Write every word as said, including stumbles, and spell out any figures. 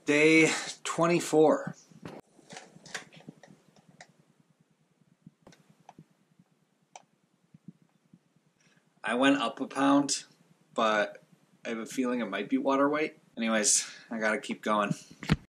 Day twenty-four. I went up a pound, but I have a feeling it might be water weight. Anyways, I gotta keep going.